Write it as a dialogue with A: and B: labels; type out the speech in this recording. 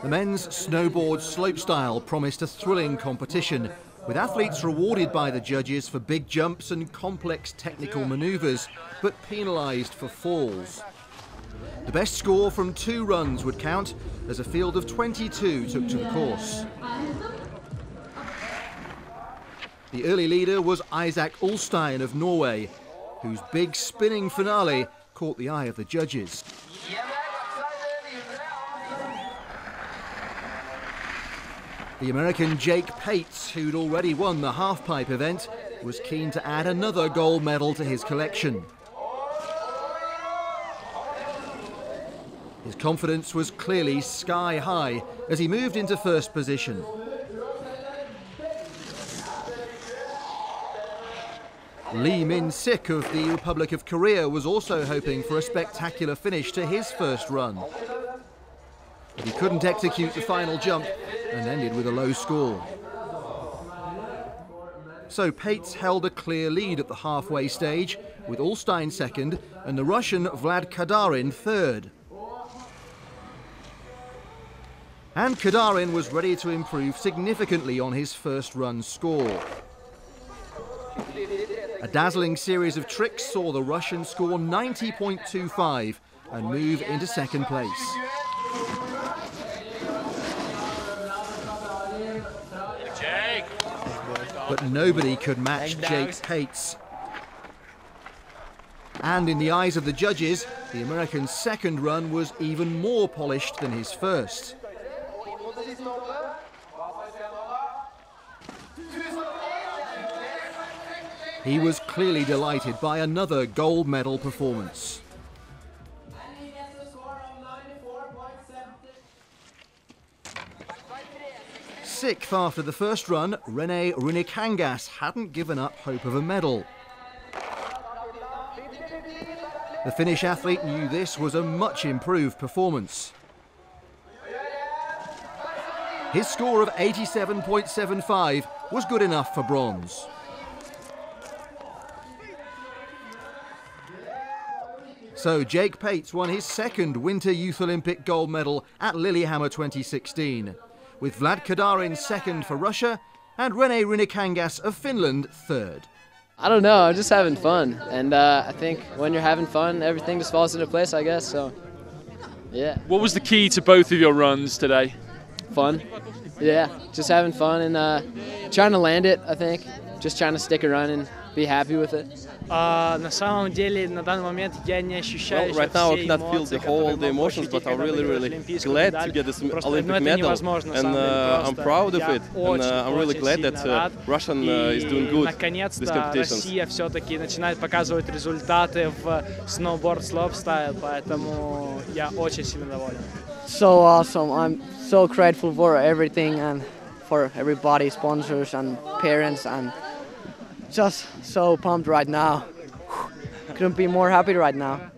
A: The men's snowboard slopestyle promised a thrilling competition, with athletes rewarded by the judges for big jumps and complex technical manoeuvres, but penalised for falls. The best score from 2 runs would count, as a field of 22 took to the course. The early leader was Isak Ulstein of Norway, whose big spinning finale caught the eye of the judges. The American Jake Pates, who'd already won the halfpipe event, was keen to add another gold medal to his collection. His confidence was clearly sky high as he moved into first position. Lee Min-sik of the Republic of Korea was also hoping for a spectacular finish to his first run. But he couldn't execute the final jump and ended with a low score. So Pates held a clear lead at the halfway stage, with Ulstein second and the Russian Vlad Kadarin third. And Kadarin was ready to improve significantly on his first run score. A dazzling series of tricks saw the Russian score 90.25 and move into second place. But nobody could match Jake Pates. And in the eyes of the judges, the American's second run was even more polished than his first. He was clearly delighted by another gold medal performance. Sixth after the first run, Rene Runikangas hadn't given up hope of a medal. The Finnish athlete knew this was a much improved performance. His score of 87.75 was good enough for bronze. So Jake Pates won his second Winter Youth Olympic gold medal at Lillehammer 2016, with Vlad Kadarin second for Russia and Rene Runikangas of Finland third.
B: I don't know, I'm just having fun, and I think when you're having fun, everything just falls into place, I guess, so yeah.
C: What was the key to both of your runs today?
B: Fun, yeah, just having fun and trying to land it, I think, just trying to stick a run and be happy with it.
D: На самом деле, на данный момент я не ощущаю
E: Well, right now I cannot feel the emotions, but I'm really glad to get this Olympic medal, and I'm proud of it, and I'm really glad that Russian is doing good this competition.
D: Россия все-таки начинает показывать результаты в Snowboard Slopestyle, поэтому я очень сильно доволен.
F: So awesome! I'm so grateful for everything and for everybody, sponsors and parents, and just so pumped right now. Couldn't be more happy right now.